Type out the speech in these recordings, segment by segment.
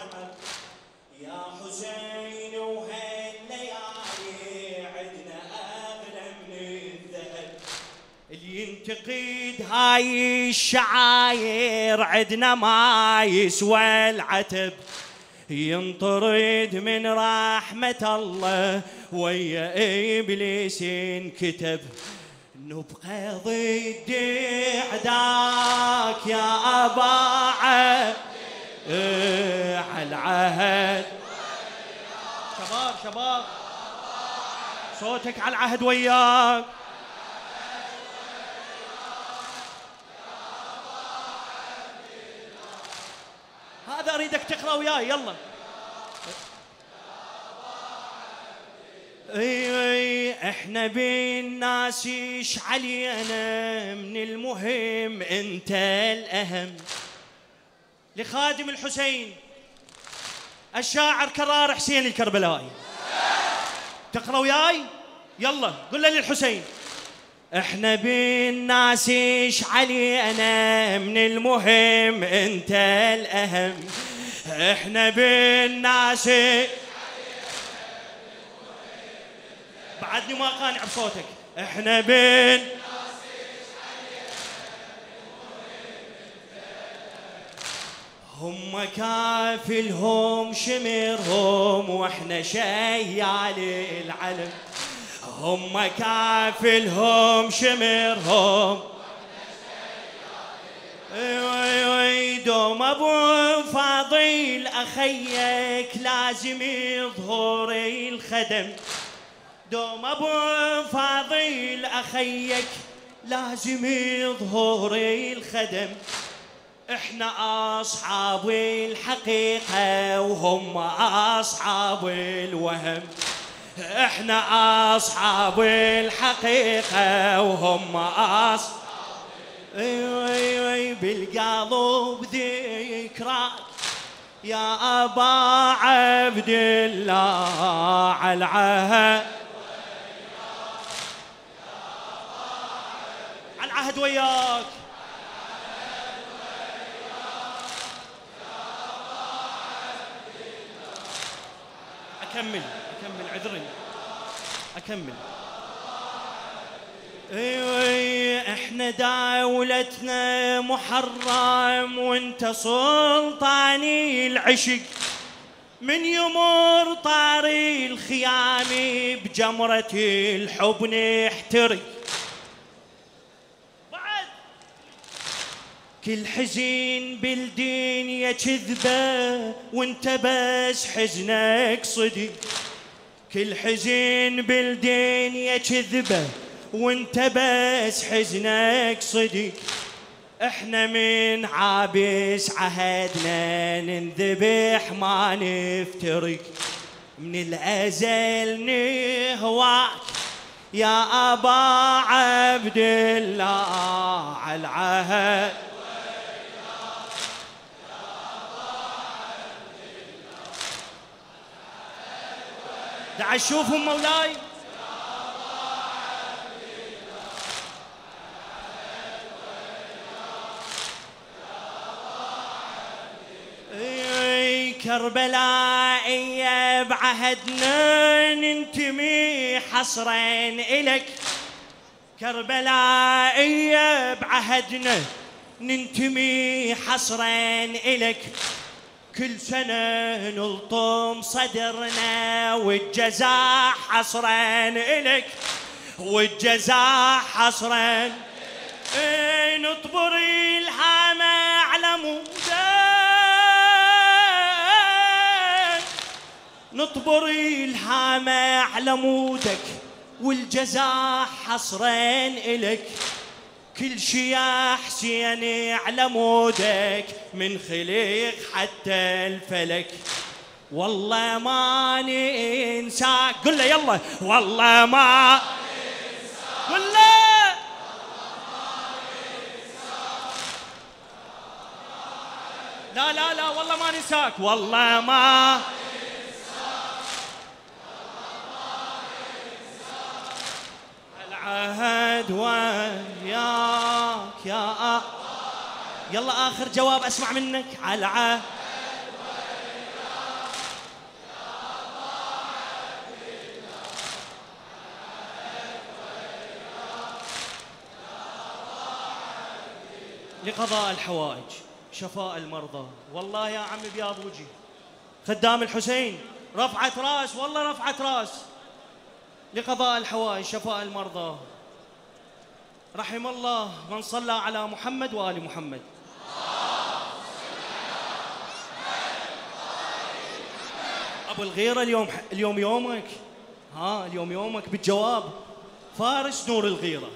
النعم يا حسين، وهالليالي عدنا أغلى من الذهب. اللي ينتقد هاي الشعاير عدنا ما يسوى العتب، ينطرد من رحمة الله ويا إبليس انكتب. نبقى ضد عداك يا أبا على العهد. شباب شباب صوتك على العهد وياك. هذا أريدك تقرأ وياي يلا. اي احنا بالناس ايش علينا، من المهم انت الاهم. لخادم الحسين الشاعر كرار حسين الكربلائي. تقرأ وياي يلا. قل له للحسين احنا بالناس ايش علينا، من المهم انت الاهم. احنا بالناس بعدني ما قانع بصوتك. احنا هم كافلهم شمرهم واحنا شيال العلم. هم كافلهم شمرهم دوم ابو فاضل اخيك لازم يظهر الخدم. دوم ابو فاضل اخيك لازم يظهر الخدم. احنا اصحاب الحقيقة وهم اصحاب الوهم. احنا اصحاب الحقيقة وهم اصحاب بالقلب ذكراك يا ابا عبد الله على العهد. على العهد وياك. أكمل عذرني أكمل. احنا دولتنا محرم وانت سلطاني العشق. من يمر طاري الخيام بجمرة الحب نحترق. بعد كل حزين بالدنيا كذبة وانت بس حزنك صدق. كل حزين بالدنيا كذبة وانت بس حزنك صدق. احنا من عابس عهدنا ننذبح ما نفترق. من الازل نهواك يا ابا عبد الله على العهد. تعال شوفهم مولاي. كربلائية بعهدنا ننتمي حصرا إلك. كربلائية بعهدنا ننتمي حصرا إلك. كل سنة نلطم صدرنا والجزاء حصرا إلك. والجزاء حصرا نطبر الهامة على مودك. نطبر الهامة على مودك والجزاء حصرا إلك. كل شي يا حسين على مودك من خلق حتى الفلك. والله ما ننساك. قل له يلا. والله ما ننساك. قل له لا لا لا والله ما ننساك. والله ما العهد وياك يا يلا آخر جواب أسمع منك. على العهد لقضاء الحوائج شفاء المرضى. والله يا عم بياض وجهي خدام الحسين رفعت راس، والله رفعت راس. لقضاء الحوائج شفاء المرضى. رحم الله من صلى على محمد وآل محمد. أبو الغيرة اليوم يومك، اليوم يومك بالجواب. فارس نور الغيرة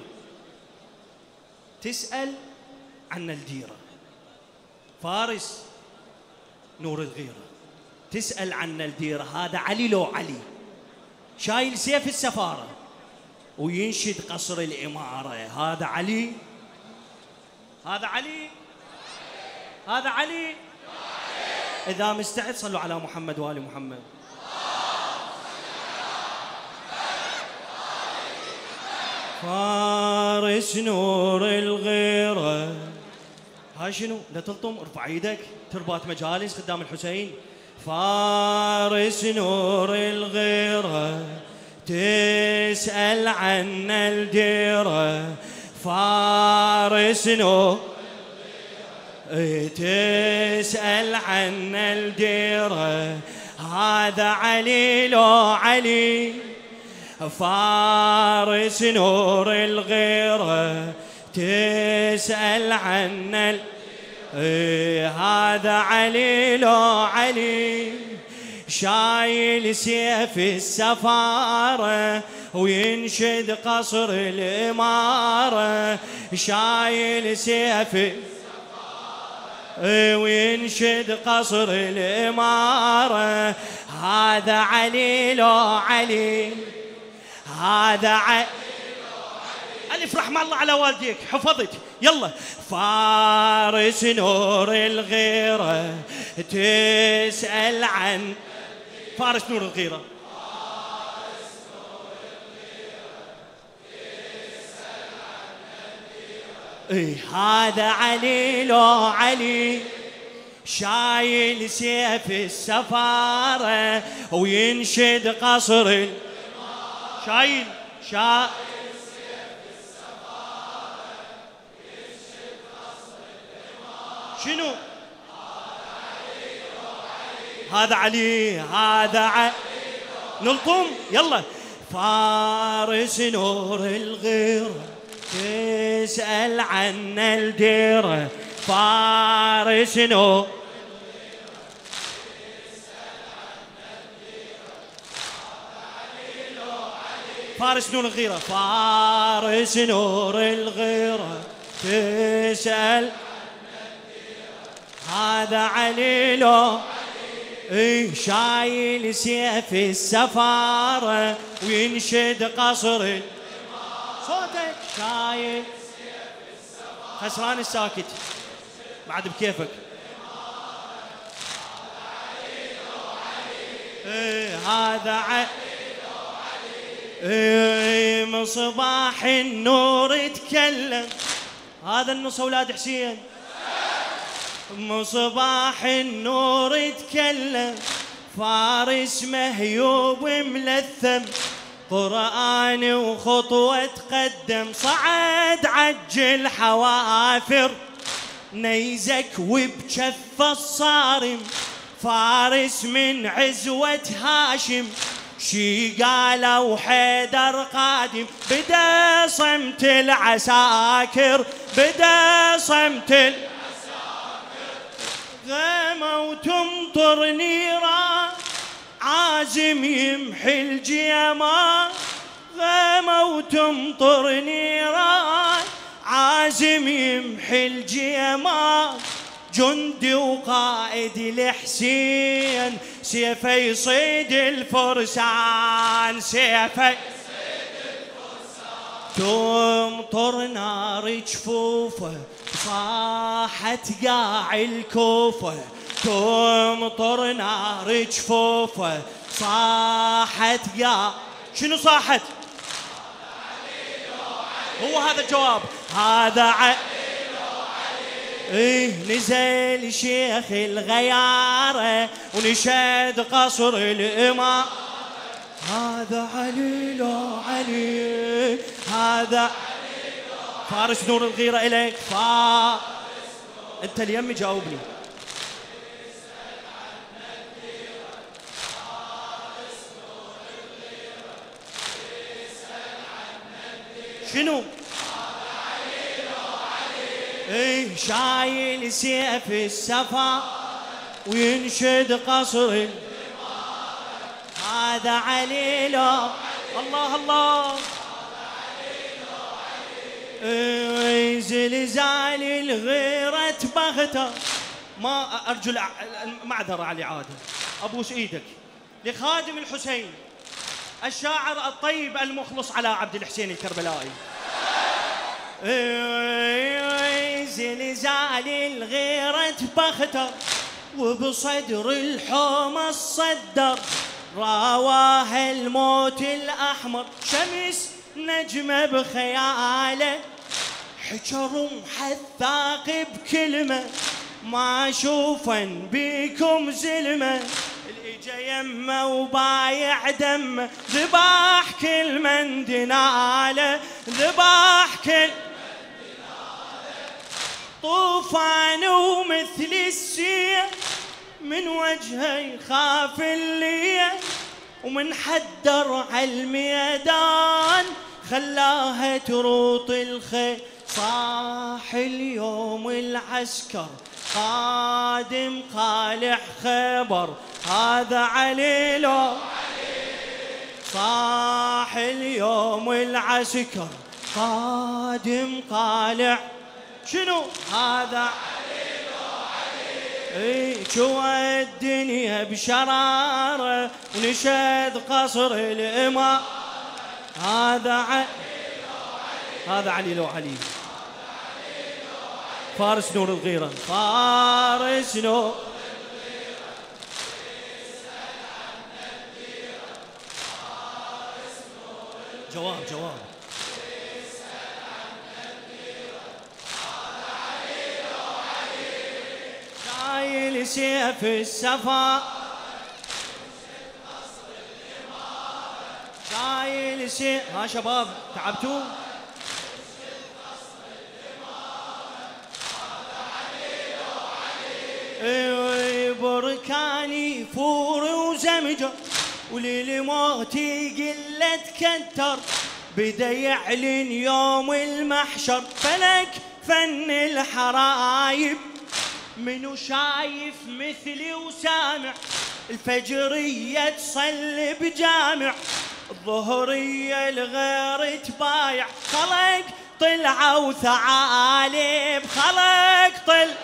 تسأل عن الديرة. فارس نور الغيرة تسأل عن الديرة. هذا علي لو علي شايل سيف السفارة وينشد قصر الإمارة. هذا علي، هذا علي، هذا علي. إذا مستعد صلوا على محمد وآل محمد. فارس نور الغيرة. هاي شنو؟ لا تلطم، ارفع ايدك. تربات مجالس قدام الحسين. فارس نور الغيرة تسأل عن الديرة. فارس نور تسأل عن الديرة. هذا علي لو علي. فارس نور الغيرة تسأل عن هذا علي لو علي شايل سيف السفارة وينشد قصر الإمارة. شايل سيف وينشد قصر الإمارة. هذا علي لو علي. هذا علي. ألف رحم الله على والديك حفظت. يلا. فارس نور الغيرة تسأل عن فارس نور الغيرة. هذا علي لو علي شايل سيف السفارة وينشد قصر شايل سيف السفارة وينشد قصر الإمارة. شنو؟ هذا علي، هذا علي. نلطم يلا. فارس نور الغيرة تسأل عن الديرة. فارس نور فارس نور الغيرة. فارس نور الغيرة تسأل هذا علي لو شايل سيف السفارة وينشد قصر صوتك. شايل سيف السفارة. خسران الساكت بعد بكيفك. هذا علي. من صباح النور تكلم. هذا النص اولاد حسين. من صباح النور تكلم. فارس مهيوب ملثم قرآن وخطوة تقدم. صعد عجل حوافر نيزك وبجف الصارم. فارس من عزوة هاشم شي قالوا حيدر قادم. بدا صمت العساكر. بدا صمت العساكر. غيمة وتمطر نيران عازم يمحي الجيمان. غيمة وتمطر نيران عازم يمحي الجيمان. جندي وقائد الحسين سيفه يصيد الفرسان. سيفه يصيد الفرسان. تمطر نار جفوفه صاحت قاع الكوفة. تمطر نار جفوفه صاحت قاع. شنو صاحت؟ هو هذا الجواب. هذا علي. نزل شيخ الغيارة ونشد قصر الإمام. هذا علي لو علي. هذا فارس نور الغيرة إليك. فارس انت اللي يمي جاوبني. شنو؟ ايه شايل سيف السفا وينشد قصر، هذا علي لو الله الله. ايه زلزال الغيرة بغته، ما ارجو معذرة علي عادل، ابوس ايدك لخادم الحسين الشاعر الطيب المخلص على عبد الحسين الكربلائي. زلزال الغيرة بغته وبصدر الحومة الصدر، راواه الموت الأحمر شمس نجمة بخياله، حجر محثاق بكلمة ما شوفن بيكم زلمة، الإجا يمه وبايع دمه، ذباح كل من دناله، ذباح كل طوفان ومثل السيل من وجهه يخاف اللي، ومن حدر عالميدان خلاها تروط الخيل، صاح اليوم العسكر قادم قالع خبر، هذا علي لو صاح اليوم العسكر قادم قالع، شنو هذا علي لو علي. اي شوى الدنيا بشراره ونشد قصر الامام، هذا علي لو علي، هذا علي لو علي، فارس نور الغيرة، فارس نور الغيرة، جواب جواب. شايل سيف السفا، شايل سيف، ها شباب تعبتوا؟ بركاني فور وزمجر وللموتي قلة كتر، بدا يعلن يوم المحشر فلك فن الحرايب، منو شايف مثلي وسامع، الفجرية تصلي بجامع، الظهرية الغير تبايع، خلق طلعوا ثعالب، خلق طلع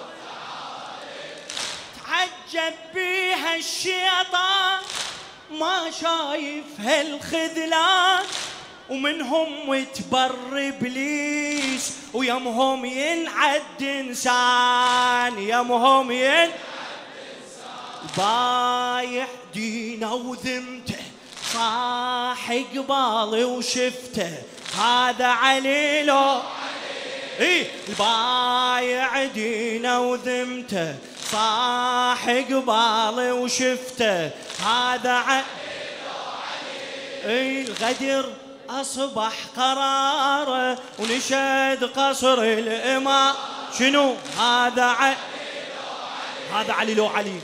تعجب بيها الشيطان، ما شايف هالخذلان، ومنهم وتبر ابليس ويمهم ينعد انسان، يمهم ينعد انسان، بايع دينه وذمته صاح قبالي وشفته، هذا علي لو ايه البايع دينه وذمته صاح قبالي وشفته، هذا علي لو علي. ايه الغدر أصبح قراره ونشد قصر الإمام، شنو هذا علي لو علي، هذا علي لو علي،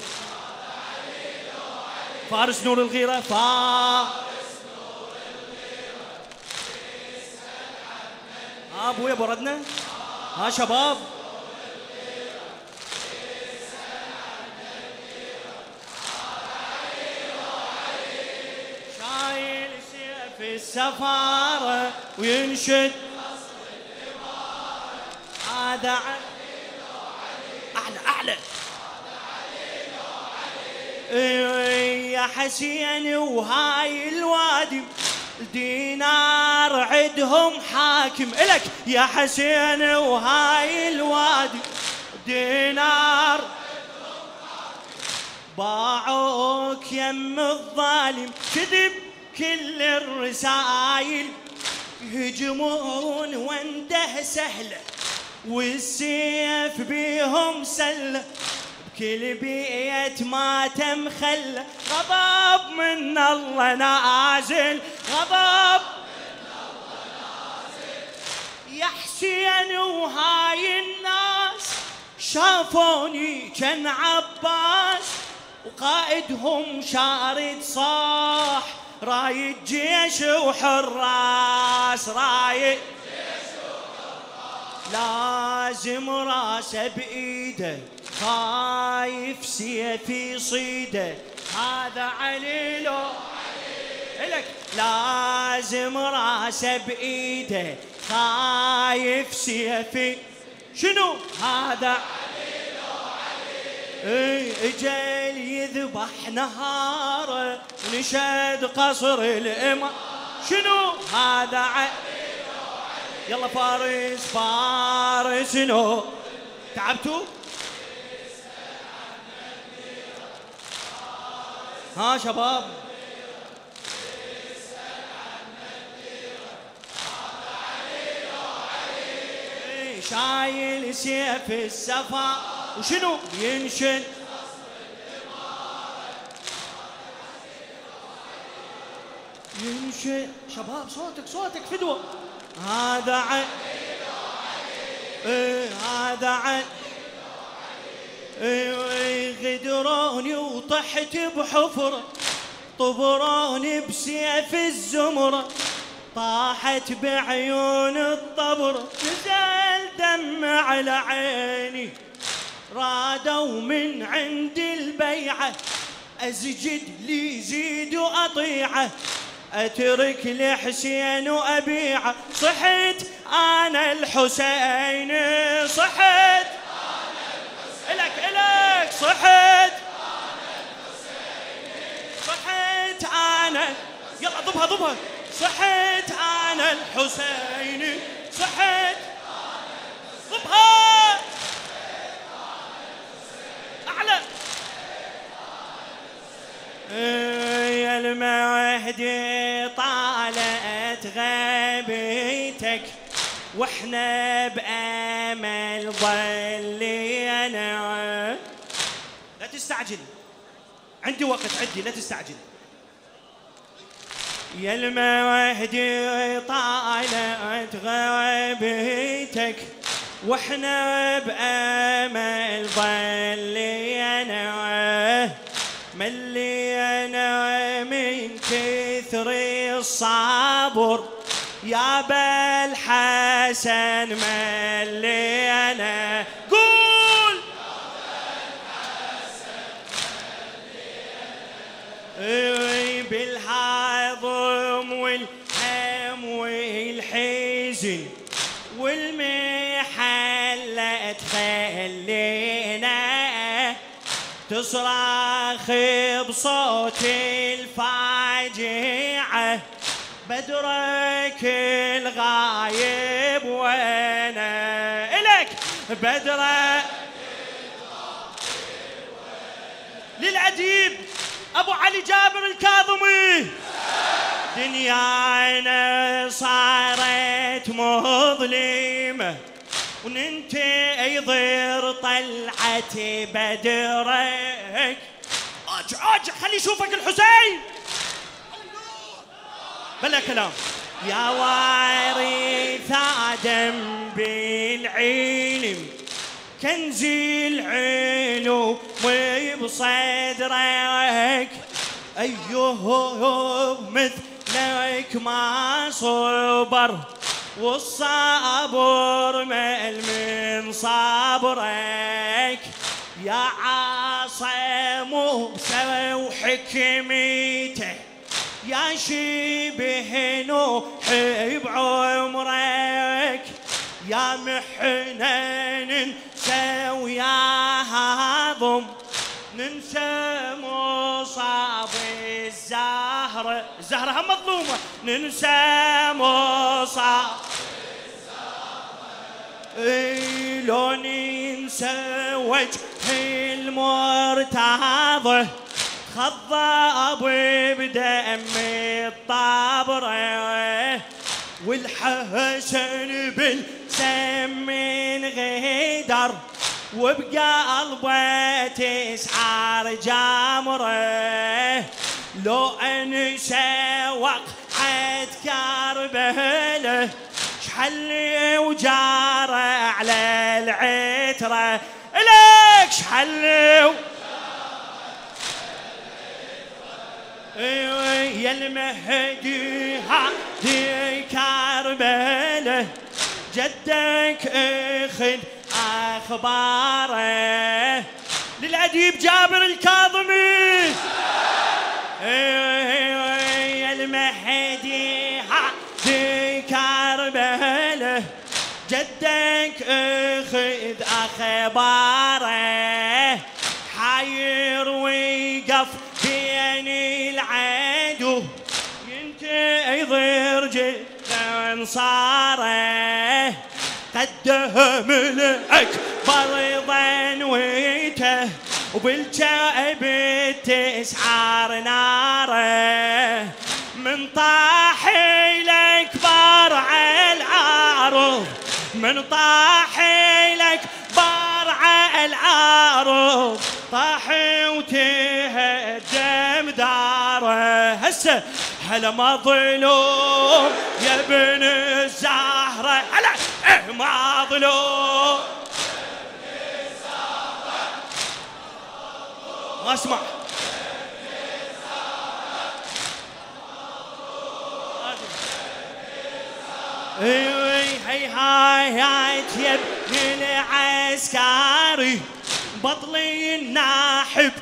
فارس نور الغيرة، فارس نور الغيرة، يسأل عن ها ابويا بردنا، ها شباب في السفارة وينشد قصر الإمارة، هذا علي لو علي، أعلى أعلى، هذا علي لو علي. يا حسين وهاي الوادي دينار عدهم حاكم إلك، يا حسين وهاي الوادي دينار عدهم حاكم، باعوك يم الظالم كذب كل الرسايل، يهجمون وانده سهله والسيف بيهم سله، بكل بيت ماتم خله، غضب من الله نازل، غضب من الله نازل، يا حسين وهاي الناس شافوني كان عباس وقائدهم شارد صاح، رايد جيش وحراس، رايد جيش وحراس، لازم راسه بايده، خايف سيف يصيده، هذا علي لو علي لك، لازم راسه بايده، خايف سيف شنو هذا علي لو علي، اجل يذبح نهاره ونشد قصر الامام، شنو هذا علي لو علي، يلا فارس فارس شنو تعبتوا؟ ها شباب شايل سيف السفا وشنو ينشن، ينشن شباب صوتك فدوة، هذا عن هذا عن غدروني وطحت بحفرة، طبروني بسيف الزمرة، طاحت بعيون الطبر، نزل دم على عيني، رادوا من عند البيعة، أسجد لي زيد وأطيعه، أترك لحسين وأبيعه، صحت أنا الحسين، صحت أنا الحسين، إلك صحت أنا الحسين، صحت أنا، يلا ضبها صحت أنا الحسين، صحت ضبها أعلى، يا المهدي طالت غيبتك واحنا بأمل ظلينا، لا تستعجل عندي وقت، عندي لا تستعجل، يا المهدي طالت غيبتك واحنا بأمل ظلينا، ملينا من كثر الصبر يا بالحسن، ملينا قول يا بالحسن ملينا، بالهضم والهم والحزن والمحلة تخلينا تصرخ بصوت الفاجعة، بدرك الغايب وانا إلك، بدرك للأديب أبو علي جابر الكاظمي، دنيانا صارت مظلمة وننتظر طلعة بدرك، اج خلي يشوفك الحسين بلا كلام، يا وارث آدم بالعلم كنز العلوم بصدرك، أيوه مثلك ما صبر والصبر مل من صبرك، يا عاصم موسى وحكمته، يا شبه نوح بعمرك، يا محنن ننسى ويا هضم ننسى مصاب الزهرة، الزهرة هم مظلومة، ننسى مصاب الزهرة، لو ننسى وجه المرتضى خضب بدم الطبرة، والحسن بالسم غدر وبقلبه تسعر جمره، لو انسى وقعة كربله شحل وجاره على العتره، لك شحلوا يا المهدي هادي كربله جدك اخذ اخباره للأديب جابر الكاظمي يا المهدي هادي كربله جدك اخذ اخباره حاير ويقف بين العدو ينتظر جد انصاره قدهم الاكبر ضنويته وبالجائب تسعر ناره من طاح الاكبر على العارض من طاح الاكبر على العارض طاح وتهدم داره هسه هلا مظلوم يا ابن الزهرة هلا مظلوم ما اسمع هي هاي يا ابن العسكري بطلي الناحب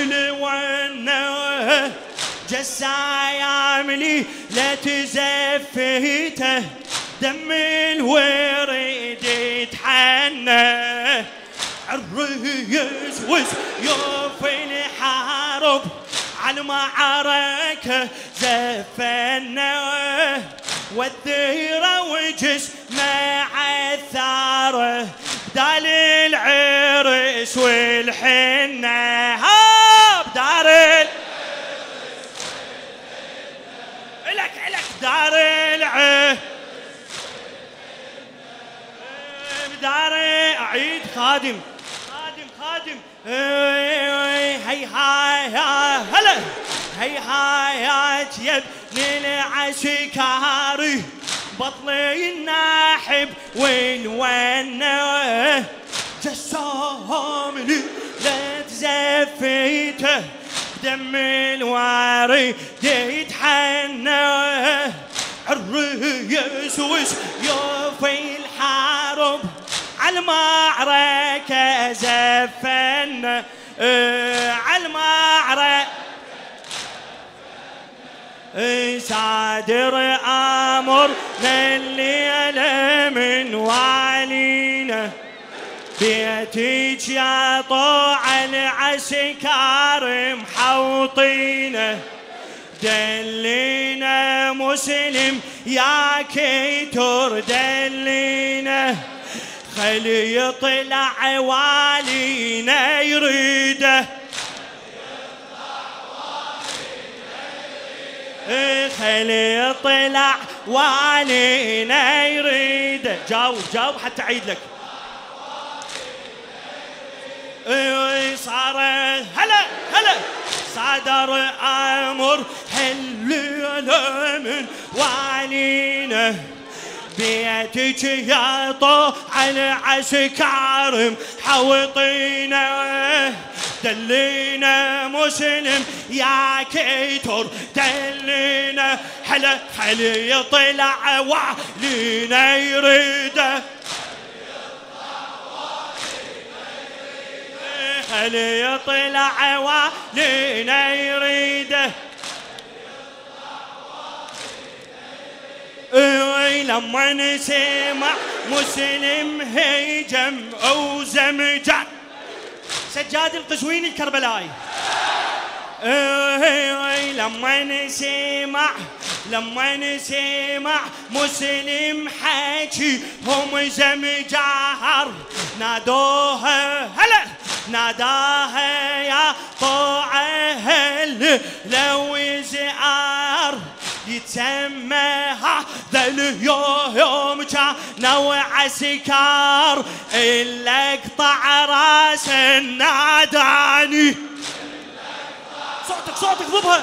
والونه جساياملي لا تزفيته دم الوريد يتحنى الريس وسيوف الحرب على المعركة زفنا والذيرة وجسمه عالثارة بدال العرس والحنة بدار إلك دار العرس بدار أعيد خادم هي هاي هلا هي هايات يا ابن العسكري بطلي الناحب والونه جسامني لا تزفيته دم الواري يتحنى الريس وسيوف الحرب على المعركة زفنا على المعركة صادر أمرنا الليلة من والينا بيتك يا طوع العسكر محوطينه دلينا مسلم يا كيتر دلينا خلي يطلع والينا يريده خلي يطلع والينا يريده جاوب حتى اعيد لك صار هلا صدر امر الليله من والينا بيتك يا طوع العسكر محوطينه دلينا مسلم يا كيتر دلينا هلا خلي يطلع والينا يريده خلي يطلع والينا يريده لما نسمع مسلم هيجم او زمجان سجاد القزويني الكربلائي لما نسمع مسلم حكي هم زمجار نادوها هلا ناداها يا طوعه لو يزعر يتسمى هذا اليوم كانوا عسكر إلا اقطع راس الناداني صوتك ضبها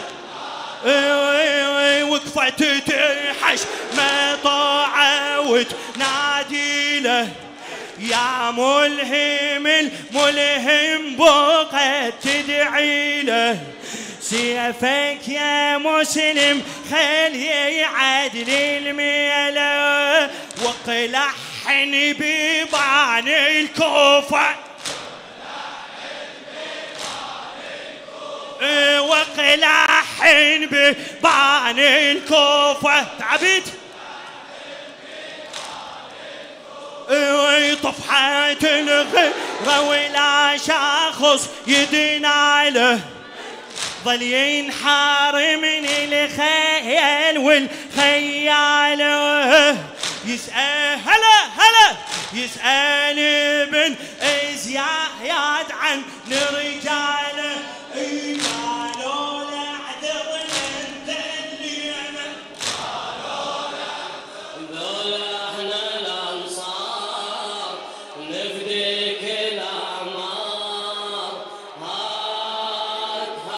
وقفت تحش ما طاعة وتنادي له يا ملهم الملهم بقى تدعي له، سيفك يا مسلم خلي يعدل الميله، وقلحن ببان الكوفة، وقلحن ببان الكوفة تعبت طفحة الغيرة ولا شخص يدنا له، ظل ينحار من الخيل والخيال، يسأل هلا يسأل ابن زياد عن رجاله، قالوا له اعذرنا انت اللي انا، قالوا له احنا الانصار نفدي